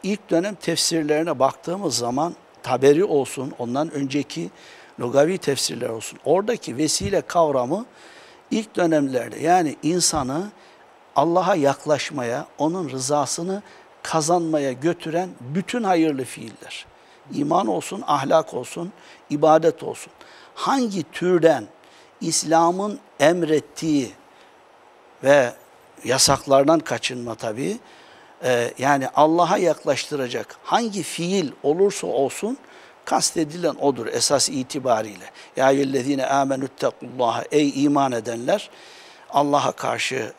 ilk dönem tefsirlerine baktığımız zaman Taberi olsun, ondan önceki lugavi tefsirler olsun. Oradaki vesile kavramı ilk dönemlerde yani insanı Allah'a yaklaşmaya, onun rızasını kazanmaya götüren bütün hayırlı fiiller. İman olsun, ahlak olsun, ibadet olsun. Hangi türden İslam'ın emrettiği ve yasaklardan kaçınma tabii, yani Allah'a yaklaştıracak hangi fiil olursa olsun kastedilen odur esas itibariyle. Ya eyyühellezine amenüttekullaha, ey iman edenler, Allah'a karşı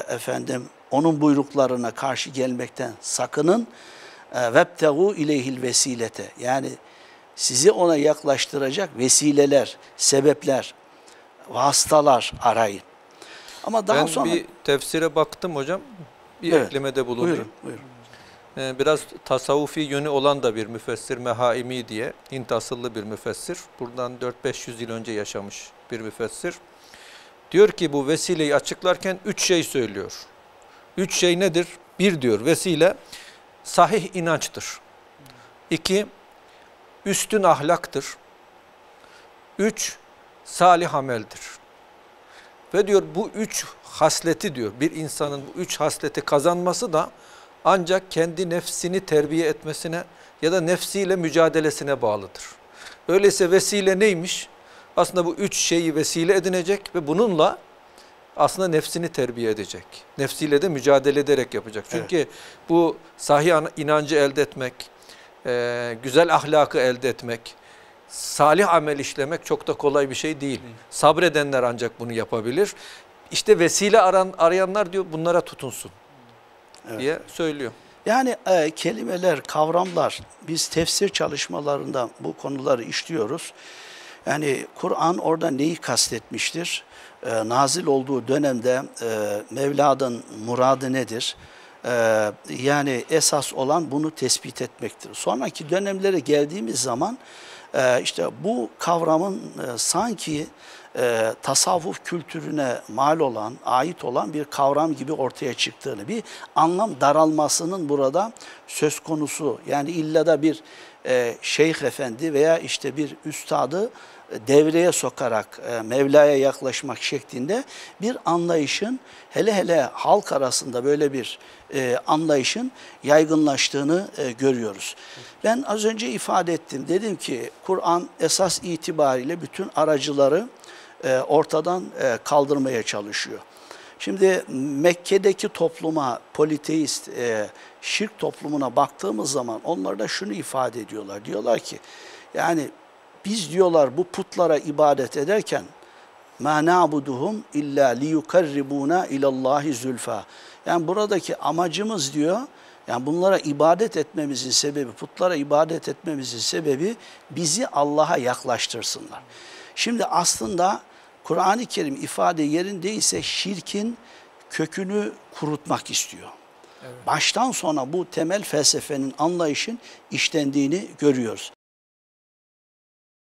onun buyruklarına karşı gelmekten sakının. Vebtegu ileyhil vesilete, yani sizi ona yaklaştıracak vesileler, sebepler, vasıtalar arayın. Ama daha sonra bir tefsire baktım hocam. Bir evet, eklemede bulunayım. Buyurun. Biraz tasavvufi yönü olan da bir müfessir, Mehaimi diye, Hint asıllı bir müfessir. Buradan 400-500 yıl önce yaşamış bir müfessir. Diyor ki bu vesileyi açıklarken 3 şey söylüyor. 3 şey nedir? 1 diyor, vesile sahih inançtır. 2, üstün ahlaktır. 3, salih ameldir. Ve diyor bu 3 hasleti diyor, bir insanın bu 3 hasleti kazanması da ancak kendi nefsini terbiye etmesine ya da nefsiyle mücadelesine bağlıdır. Öyleyse vesile neymiş? Aslında bu 3 şeyi vesile edinecek ve bununla aslında nefsini terbiye edecek. Nefsiyle de mücadele ederek yapacak. Çünkü evet, bu sahih inancı elde etmek, güzel ahlakı elde etmek, salih amel işlemek çok da kolay bir şey değil. Sabredenler ancak bunu yapabilir. İşte vesile arayanlar diyor bunlara tutunsun, evet, diye söylüyor. Yani kelimeler, kavramlar, biz tefsir çalışmalarında bu konuları işliyoruz. Yani Kur'an orada neyi kastetmiştir? Nazil olduğu dönemde Mevla'nın muradı nedir? Yani esas olan bunu tespit etmektir. Sonraki dönemlere geldiğimiz zaman işte bu kavramın sanki tasavvuf kültürüne mal olan, ait olan bir kavram gibi ortaya çıktığını, bir anlam daralmasının burada söz konusu. Yani illa da bir şeyh efendi veya işte bir üstadı devreye sokarak Mevla'ya yaklaşmak şeklinde bir anlayışın, hele hele halk arasında böyle bir anlayışın yaygınlaştığını görüyoruz. Ben az önce ifade ettim. Dedim ki Kur'an esas itibariyle bütün aracıları ortadan kaldırmaya çalışıyor. Şimdi Mekke'deki topluma, politeist, şirk toplumuna baktığımız zaman onlar da şunu ifade ediyorlar. Diyorlar ki yani biz diyorlar bu putlara ibadet ederken مَا نَعْبُدُهُمْ اِلَّا لِيُكَرِّبُونَ اِلَى اللّٰهِ زُلْفَى. Yani buradaki amacımız diyor, yani bunlara ibadet etmemizin sebebi, putlara ibadet etmemizin sebebi bizi Allah'a yaklaştırsınlar. Şimdi aslında Kur'an-ı Kerim ifade yerindeyse şirkin kökünü kurutmak istiyor. Evet. Baştan sona bu temel felsefenin, anlayışın işlendiğini görüyoruz.